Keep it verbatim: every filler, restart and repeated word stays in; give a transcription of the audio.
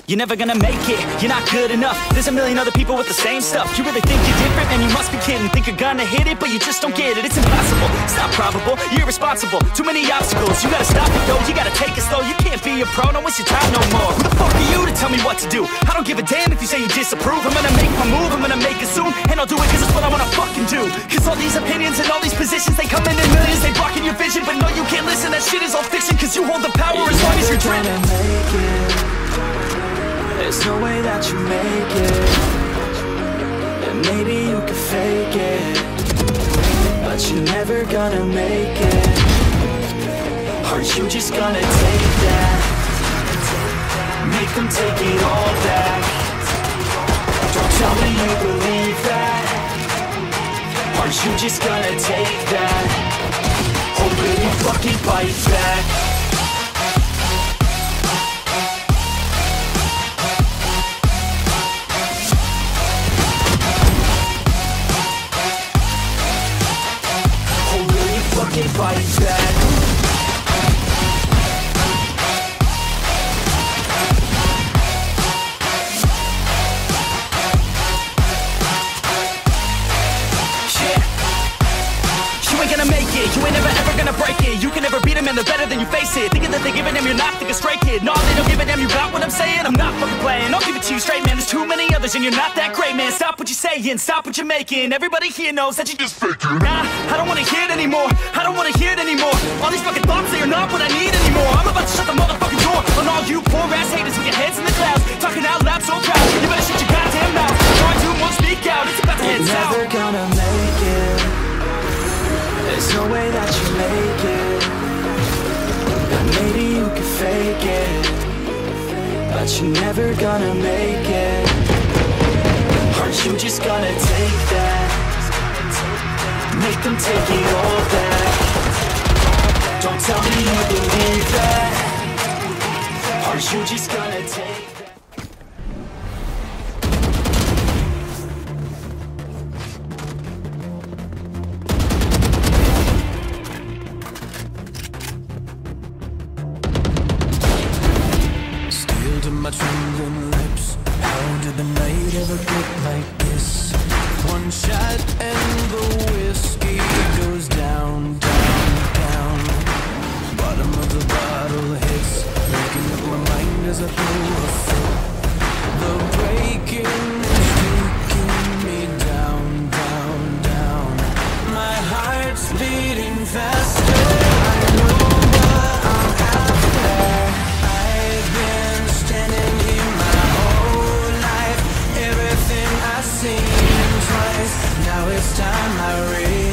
You're never gonna make it, you're not good enough. There's a million other people with the same stuff. You really think you're different? Man, you must be kidding. Think you're gonna hit it, but you just don't get it. It's impossible, it's not probable, you're irresponsible. Too many obstacles, you gotta stop it though. You gotta take it slow, you can't be a pro, don't waste your time no more. Who the fuck are you to tell me what to do? I don't give a damn if you say you disapprove. I'm gonna make my move, I'm gonna make it soon. And I'll do it cause it's what I wanna fucking do. Cause all these opinions and all these positions, they come in in millions. They blocking your vision, but no, you can't listen. That shit is all fiction, cause you hold the power as long as you're dreaming. There's no way that you make it. And maybe you can fake it, but you're never gonna make it. Aren't you just gonna take that? Make them take it all back. Don't tell me you believe that. Aren't you just gonna take that? Or will you fucking bite back? Fight back. You ain't gonna make it, you ain't never ever gonna break it. You can never beat them and they're better than you face it. Thinking that they're giving them, you're not, think a straight kid. No, they don't give a damn, you got what I'm saying? I'm not fucking playing, I'll give it to you straight, man. There's too many others and you're not that great, man. Stop what you're saying, stop what you're making. Everybody here knows that you just faking. Nah, I don't wanna hear it anymore, I don't wanna hear it anymore. All these fucking thoughts, they are not what I need anymore. I'm about to shut the motherfucking door on all you poor ass haters with your heads in the clouds. Talking out loud so proud, you better shut your goddamn mouth. Trying too much, speak out, it's about to head south. You're never gonna make it. There's no way that you make it. But maybe you can fake it, but you're never gonna make it. Aren't you just gonna take that? Make them take it all back. Don't tell me you believe that. Aren't you just gonna take that? To my trembling lips, how did the night ever get like this? One shot and the whiskey goes down, down, down. Bottom of the bottle hits, making up my mind as I throw a fit. The breaking is taking me down, down, down. My heart's beating faster, I know what I'm after. I've been standing here my whole life. Everything I've seen twice. Now it's time I realize